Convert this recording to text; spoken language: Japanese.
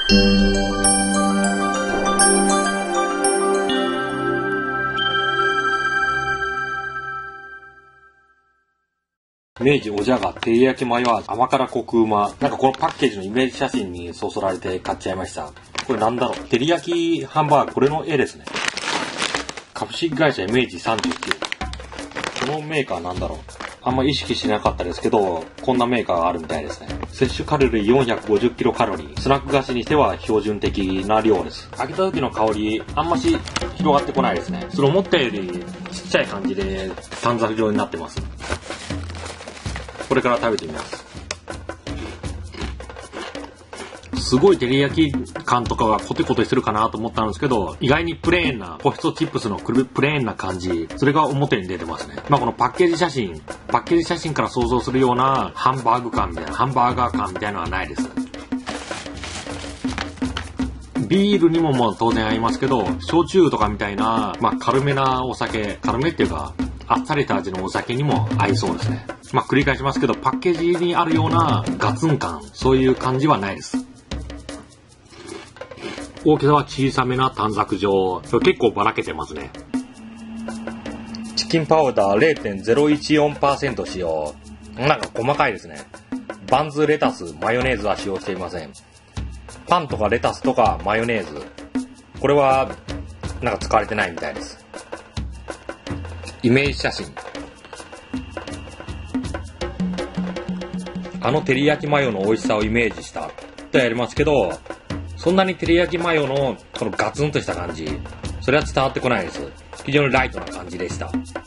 明治おじゃが照り焼きマヨ味甘辛コクうま。なんかこのパッケージのイメージ写真にそそられて買っちゃいました。これなんだろう、照り焼きハンバーグ、これの絵ですね。株式会社明治39。このメーカーなんだろう、あんま意識しなかったですけど、こんなメーカーがあるみたいですね。摂取カロリー450キロカロリー。スナック菓子にしては標準的な量です。開けた時の香り、あんまし広がってこないですね。それ思ったよりちっちゃい感じで短冊状になってます。これから食べてみます。すごい照り焼き感とかがコテコテしてるかなと思ったんですけど、意外にプレーンな、ポテトチップスのプレーンな感じ、それが表に出てますね。このパッケージ写真から想像するようなハンバーガー感みたいなのはないです。ビールにも当然合いますけど、焼酎とかみたいな、軽めなお酒、軽めっていうか、あっさりと味のお酒にも合いそうですね。繰り返しますけど、パッケージにあるようなガツン感、そういう感じはないです。大きさは小さめな短冊状。結構ばらけてますね。チキンパウダー 0.014% 使用。なんか細かいですね。バンズ、レタス、マヨネーズは使用していません。パンとかレタスとかマヨネーズ。これはなんか使われてないみたいです。イメージ写真。照り焼きマヨの美味しさをイメージしたとやりますけど、そんなに照り焼きマヨのこのガツンとした感じ、それは伝わってこないです。非常にライトな感じでした。